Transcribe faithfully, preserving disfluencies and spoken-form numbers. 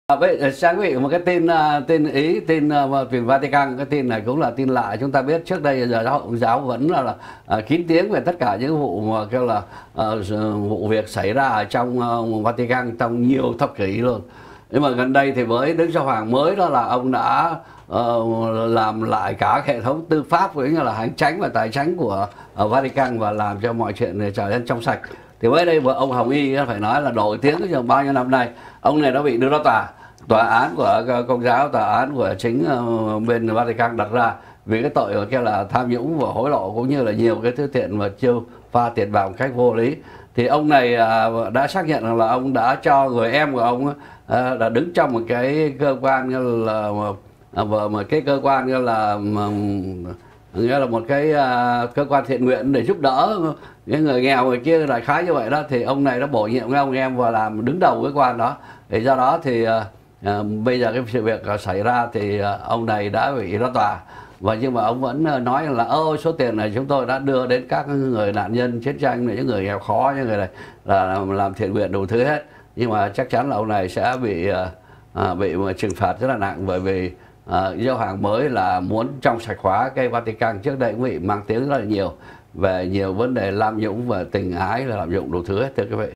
À, vậy sáng quý vị một cái tin uh, tin Ý, tin uh, từ Vatican, cái tin này cũng là tin lạ. Chúng ta biết trước đây giờ giáo hội giáo vẫn là, là uh, kín tiếng về tất cả những vụ mà kêu là uh, vụ việc xảy ra ở trong uh, Vatican trong nhiều thập kỷ luôn. Nhưng mà gần đây thì với Đức Giáo Hoàng mới đó là ông đã uh, làm lại cả hệ thống tư pháp cũng như là hành chánh và tài chánh của uh, Vatican và làm cho mọi chuyện trở nên trong sạch. Thì mới đây vừa ông Hồng Y phải nói là nổi tiếng trong bao nhiêu năm nay, ông này đã bị đưa ra tòa tòa án của Công giáo, tòa án của chính bên Vatican đặt ra vì cái tội kêu là tham nhũng và hối lộ cũng như là nhiều cái thứ tiền mà chiêu pha tiền bạc một cách vô lý. Thì ông này đã xác nhận rằng là ông đã cho người em của ông đã đứng trong một cái cơ quan như là một cái cơ quan như là nghĩa là một cái cơ quan thiện nguyện để giúp đỡ những người nghèo người kia, đại khái như vậy đó. Thì ông này đã bổ nhiệm cái ông em vào làm đứng đầu cái quan đó. Thì do đó thì À, bây giờ cái sự việc xảy ra thì à, ông này đã bị ra tòa, và nhưng mà ông vẫn nói là ôi số tiền này chúng tôi đã đưa đến các người nạn nhân chiến tranh này, những người nghèo khó, những người này là làm, làm thiện nguyện đủ thứ hết. Nhưng mà chắc chắn là ông này sẽ bị à, bị một trừng phạt rất là nặng, bởi vì à, Giáo hoàng mới là muốn trong sạch hóa cái Vatican. Trước đây cũng bị mang tiếng rất là nhiều về nhiều vấn đề tham nhũng và tình ái, là lạm dụng đủ thứ hết, thưa quý vị.